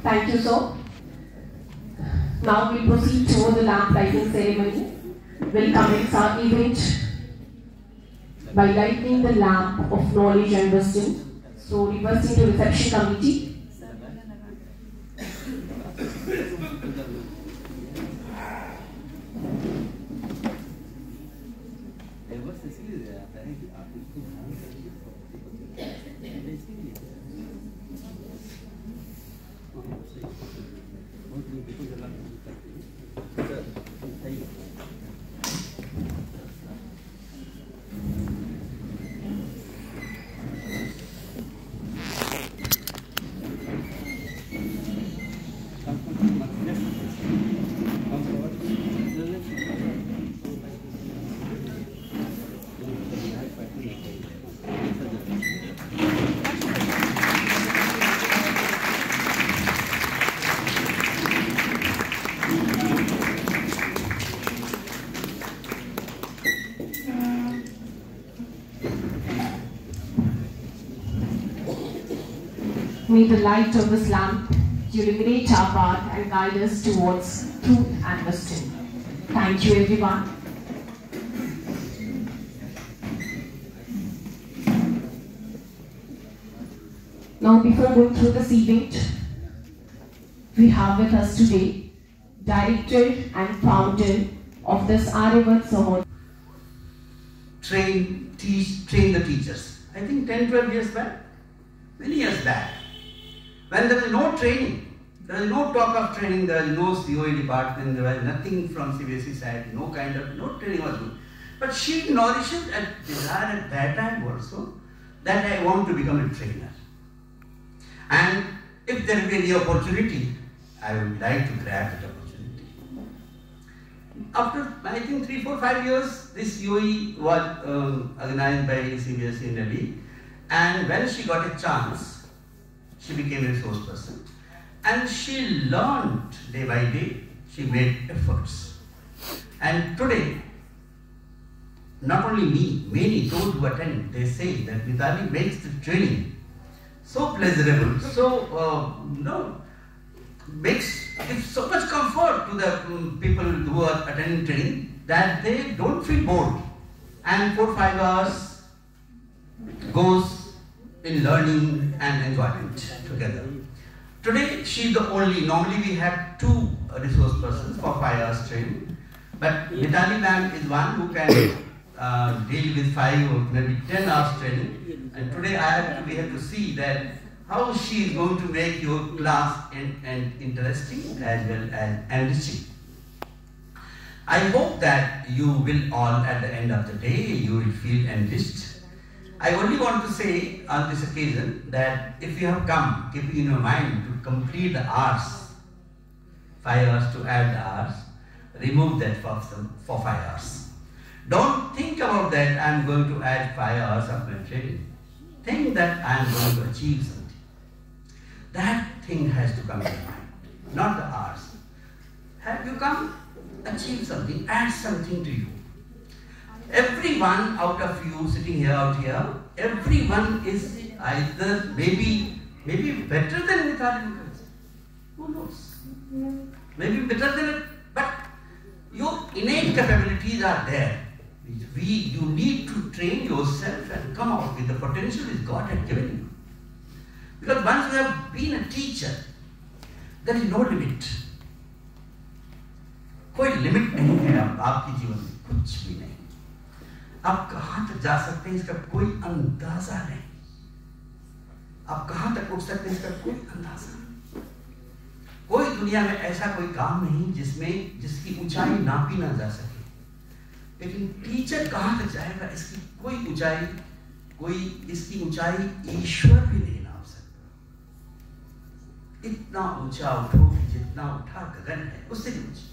Thank you, sir. Now we proceed toward the lamp lighting ceremony. We'll commence our event by lighting the lamp of knowledge and wisdom. So, reversing to reception committee. May the light of this lamp illuminate our path and guide us towards truth and wisdom. Thank you, everyone. Now, before going through this event, we have with us today Director and Founder of this Aryavat Samod. Train the teachers. I think 10, 12 years back, many years back. When there was no training, there was no talk of training, there was no COE department, there was nothing from CBSE side, no training was good. But she nourishes a desire at that time also that I want to become a trainer. And if there will be any opportunity, I would like to grab that opportunity. After, I think 3, 4, 5 years, this COE was organized by CBSE in Delhi. And when she got a chance, she became a resource person. And she learned day by day, she made efforts. And today, not only me, many, those who attend, they say that Mithali makes the training so pleasurable, so, gives so much comfort to the people who are attending training that they don't feel bored. And 4, 5 hours goes in learning and enjoyment together. Today, she is the only, normally we have 2 resource persons for 5 hours training, but Mithali ma'am is one who can deal with 5 or maybe 10 hours training. And today we have to see that how she is going to make your class and interesting as well as enriching. I hope that you will all, at the end of the day, you will feel enriched. I only want to say on this occasion that if you have come keeping in your mind to complete the hours, 5 hours to add the hours, remove that for 5 hours. Don't think about that I am going to add 5 hours of my training. Think that I am going to achieve something. That thing has to come in your mind, not the hours. Have you come, achieve something, add something to you. Everyone out of you sitting here, out here, everyone is either maybe better than Mithali. Who knows? Maybe better than it, but your innate capabilities are there. You need to train yourself and come out with the potential that God has given you. Because once you have been a teacher, there is no limit. कोई limit नहीं है आपके जीवन में, कुछ भी नहीं. आप कहां तक जा सकते हैं इसका कोई अंदाजा नहीं. आप कहां तक उठ सकते हैं इसका कोई अंदाजा नहीं. कोई दुनिया में ऐसा कोई काम नहीं जिसकी ऊंचाई नापी ना जा सके. लेकिन टीचर कहां तक जाएगा इसकी इसकी ऊंचाई ईश्वर भी नहीं नाप सकता. इतना ऊंचा उठो कि जितना उठा गगन है उससे भी ऊंचा.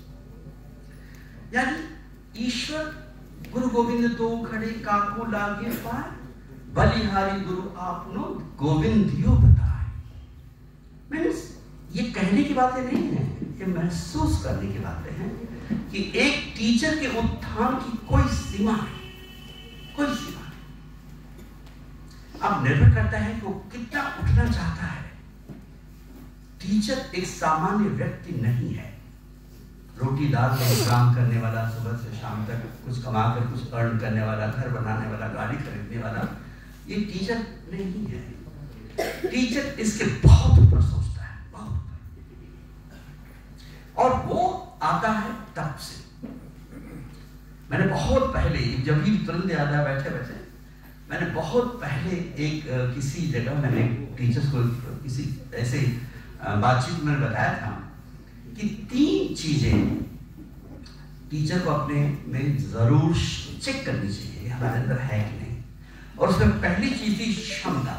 यानी ईश्वर गुरु गोविंद तो खड़े काको लागे पार, बलिहारी गुरु आपनो गोविंदियो बताए. मीन्स ये कहने की बातें नहीं है, ये महसूस करने की बातें हैं कि एक टीचर के उत्थान की कोई सीमा नहीं, कोई सीमा नहीं. अब निर्भर करता है कि वो कितना उठना चाहता है. टीचर एक सामान्य व्यक्ति नहीं है, रोटी दाल का काम करने वाला, सुबह से शाम तक कुछ कमाकर कुछ अर्न करने वाला, घर बनाने वाला, गाड़ी खरीदने वाला, ये टीचर नहीं है। टीचर इसके बहुत ऊपर सोचता है, बहुत ऊपर, और वो आता है तब से। मैंने बहुत पहले, जब भी तुरंत याद आया बैठे बैठे, मैंने बहुत पहले एक किसी जगह मैंने टीचर्स को किसी ऐसे बातचीत में बताया था कि 3 चीजें टीचर को अपने में जरूर चेक करनी चाहिए हमारे अंदर है कि नहीं। और उसमें पहली चीज थी क्षमता,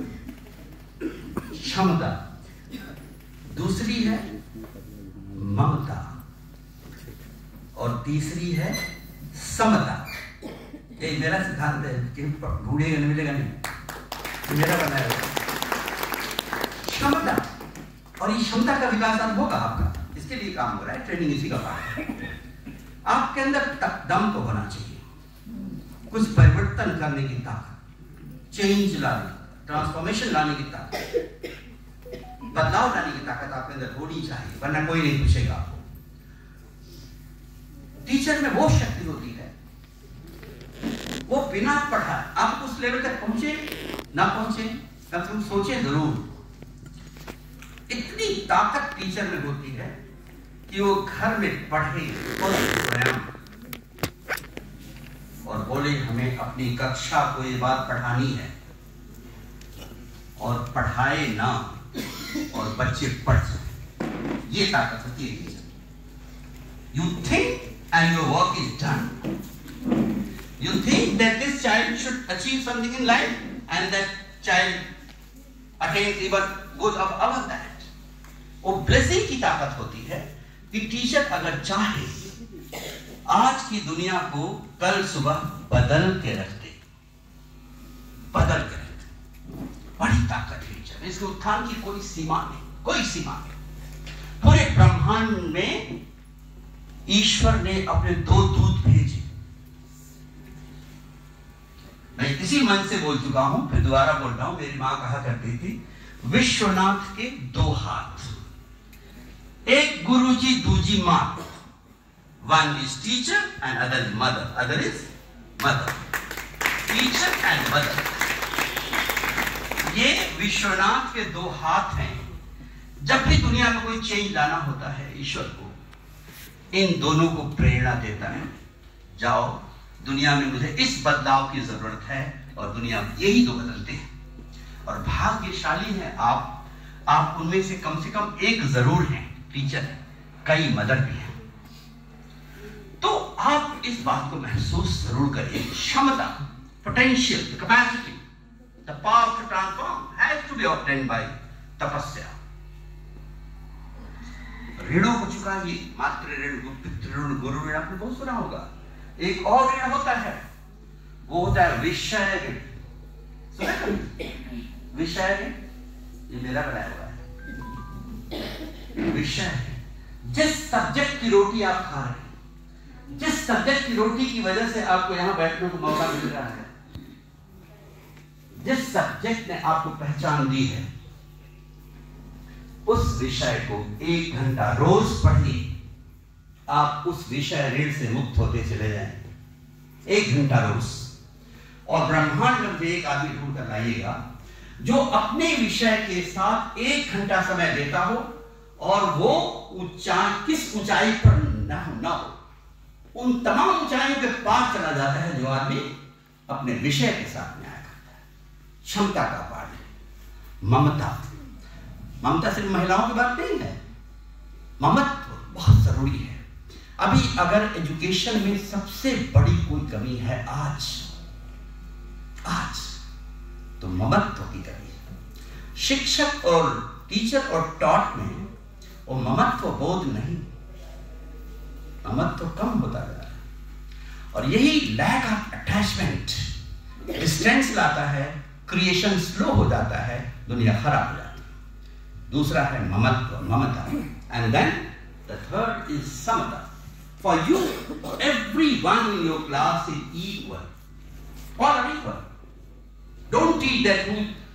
क्षमता। दूसरी है ममता, और तीसरी है समता। ये मेरा सिद्धांत है कि ढूंढेगा नहीं मिलेगा नहीं, मेरा बनाया हुआ क्षमता। और ये क्षमता का विकास होगा आपका, इसके लिए काम हो रहा है, ट्रेनिंग इसी का पार्ट है। आपके अंदर दम तो होना चाहिए, कुछ परिवर्तन करने की ताकत, चेंज लाने, ट्रांसफॉर्मेशन लाने की ताकत, बदलाव लाने की ताकत आपके अंदर होनी चाहिए, वरना कोई नहीं पूछेगा आपको। टीचर में वो शक्ति होती है, वो बिना पढ़ा आप उस लेवल तक पहुंचे ना पहुंचे, कम से कम सोचे जरूर। इतनी ताकत टीचर में होती है कि वो घर में पढ़े और स्वयं, और बोले हमें अपनी कक्षा को ये बात पढ़ानी है, और पढ़ाए ना और बच्चे पढ़ जाए, ये ताकत होती है teacher. You think and your work is done. You think that this child should achieve something in life, and that child attains even goes above that. वो blessing की ताकत होती है कि टीचर अगर चाहे आज की दुनिया को कल सुबह बदल के रख दे, बदल के रख दे। बड़ी ताकत टीचर, इसके उत्थान की कोई सीमा नहीं, कोई सीमा नहीं। पूरे ब्रह्मांड में ईश्वर ने अपने 2 दूत भेजे। मैं इसी मन से बोल चुका हूं, फिर दोबारा बोल रहा हूं। मेरी मां कहा करती थी, विश्वनाथ के 2 हाथ, एक गुरुजी दूजी मां। One is teacher and other is mother, other is mother, teacher and mother. ये विश्वनाथ के 2 हाथ हैं। जब भी दुनिया में कोई चेंज लाना होता है, ईश्वर को इन दोनों को प्रेरणा देता है, जाओ दुनिया में मुझे इस बदलाव की जरूरत है, और दुनिया में यही 2 बदलते हैं। और भाग्यशाली हैं आप उनमें से कम एक जरूर हैं टीचर, कई मदर भी हैं। तो आप इस बात को महसूस जरूर करिए, क्षमता, potential, capacity, the power to transform has to be obtained by तपस्या। ऋणों को चुकाइए, मातृ ऋण, पितृ गुरु ऋण, आपने बहुत सुना होगा। एक और ऋण होता है, वो होता है विषय ऋण। सुना कभी विषय ऋण? ये मेरा बनाया हुआ है। विषय, जिस सब्जेक्ट की रोटी आप खा रहे हैं, जिस सब्जेक्ट की रोटी की वजह से आपको यहां बैठने को मौका मिल रहा है, जिस सब्जेक्ट ने आपको पहचान दी है, उस विषय को 1 घंटा रोज पढ़िए, आप उस विषय ऋण से मुक्त होते चले जाएंगे। 1 घंटा रोज। और ब्रह्मांड में मुझे एक आदमी ढूंढ कर लाइएगा जो अपने विषय के साथ 1 घंटा समय देता हो, और वो किस ऊंचाई पर न हो, उन तमाम ऊंचाइयों के पार चला जाता है जो आदमी अपने विषय के साथ न्याय करता है। क्षमता का पाठ है। ममता, ममता सिर्फ महिलाओं की बात नहीं है, ममत्व बहुत जरूरी है। अभी अगर एजुकेशन में सबसे बड़ी कोई कमी है आज तो ममत्व की कमी है। शिक्षक और टीचर और टॉट में वो ममत्व बोध नहीं, ममत्व कम होता जा रहा है, और यही लैक ऑफ अटैचमेंट डिस्टेंस लाता है, क्रिएशन स्लो हो जाता है, दुनिया खराब हो जाती है। दूसरा है ममत्व, ममता, and then the third is समता। For you everyone in your class is equal, all are equal. Don't teach that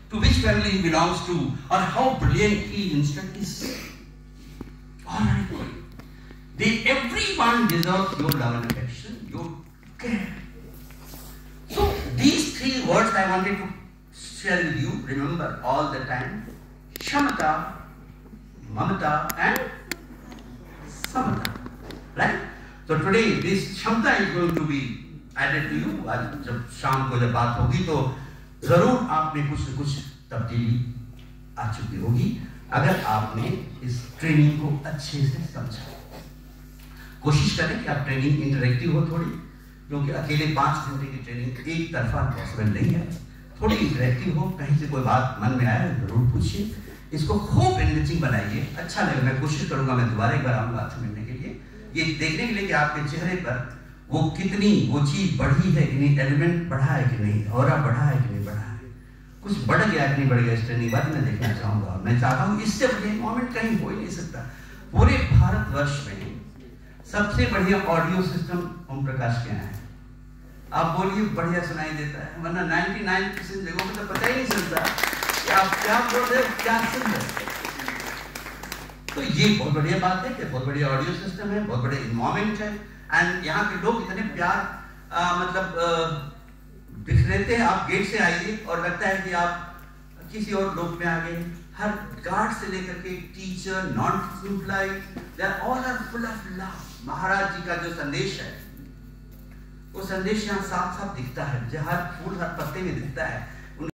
to which family he belongs to, or how brilliant he in studies. All right. Everyone deserves your love and affection, your care. So these three words I wanted to share with you. Remember all the time: Kshamata, Mamata, and Samata. Right? So today this Kshamata is going to be added to you. आज जब शाम को जब बात होगी तो जरूर आप में कुछ न कुछ तब्दीली आ चुकी होगी, अगर आपने इस ट्रेनिंग को अच्छे से समझा। कोशिश करें कि आप ट्रेनिंग इंटरेक्टिव हो थोड़ी, क्योंकि अकेले 5 घंटे की ट्रेनिंग एक तरफा पॉसिबल नहीं है। थोड़ी इंटरेक्टिव हो, कहीं से कोई बात मन में आए जरूर पूछिए, इसको खूब एनरिचिंग बनाइए। अच्छा लगे, मैं कोशिश करूंगा, मैं दोबारा एक बार आऊंगा आपसे मिलने के लिए, ये देखने के लिए कि आपके चेहरे पर वो कितनी वो चीज बढ़ी है कि नहीं, एलिमेंट बढ़ा है कि नहीं, ऑरा बढ़ा है कि नहीं बढ़ा है, कुछ बढ़ गया कि नहीं बढ़ गया। इस ट्रेनिंग बाद मैं देखना चाहूंगा। मैं चाहता हूँ इससे बढ़िया मोमेंट कहीं हो ही नहीं सकता। पूरे भारतवर्ष में सबसे बढ़िया ऑडियो सिस्टम ओम प्रकाश के यहाँ है। आप बोलिए, बढ़िया सुनाई देता है, वरना 99% जगहों पर तो पता ही नहीं चलता कि आप क्या बोल रहे हो, क्या सुन रहे हो। तो ये बहुत बढ़िया बात है कि बहुत बढ़िया ऑडियो सिस्टम है, बहुत बड़े इन्वायरमेंट है, एंड यहाँ के लोग इतने प्यार बिखरेते हैं। आप गेट से आइए और लगता है कि आप किसी और लोक में आ गए। हर गार्ड से लेकर के teacher, non employ, they are all are full of love. महाराज जी का जो संदेश है, वो संदेश यहाँ साफ साफ दिखता है, जो हर फूल हर पत्ते में दिखता है।